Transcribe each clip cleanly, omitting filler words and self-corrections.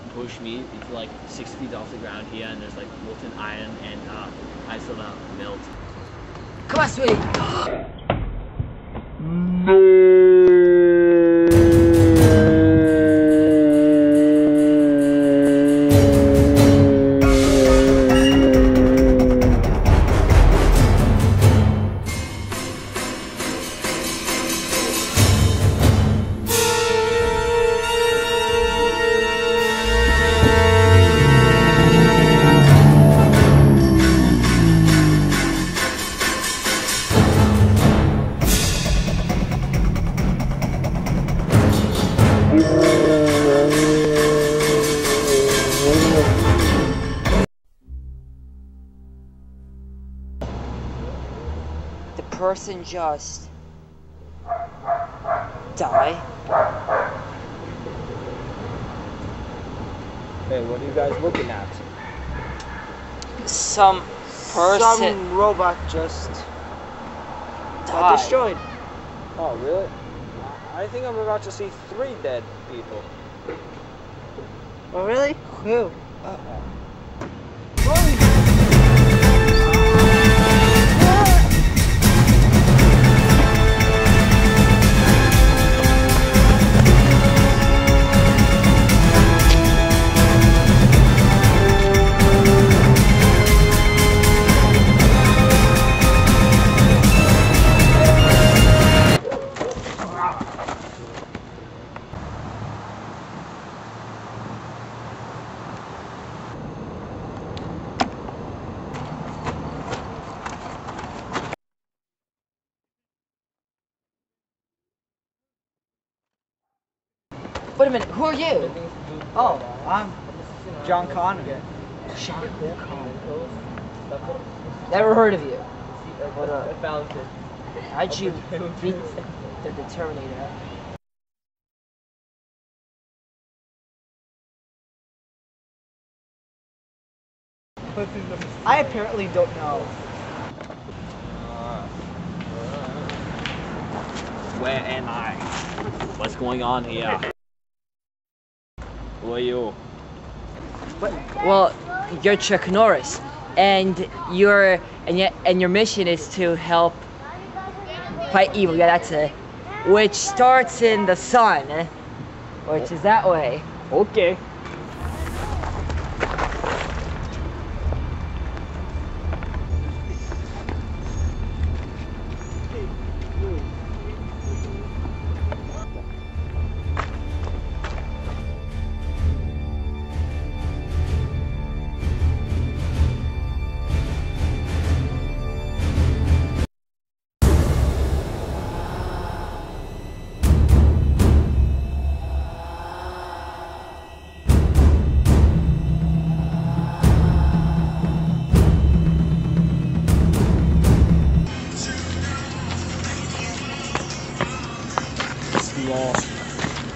push me into like 6 feet off the ground here, and there's like molten iron and ice gonna melt. Come on, sweetie. The person just die. Hey, what are you guys looking at? Some person Some robot just got died. destroyed. Oh, really? I think I'm about to see 3 dead people. Oh, really? Who? Wait a minute, who are you? Oh, I'm John Connor. Sean Never heard of you. What up? I found it. How'd you beat the Determinator? I apparently don't know. Where am I? What's going on here? Who are you? Well, you're Chuck Norris, and your mission is to help fight evil. Yeah, that's it. Which starts in the sun, which is that way. Okay.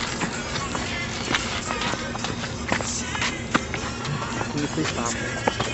Can you please stop it?